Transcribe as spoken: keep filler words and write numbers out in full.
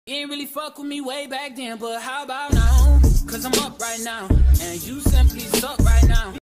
You ain't really fuck with me way back then, but how about now? Cause I'm up right now, and you simply suck right now.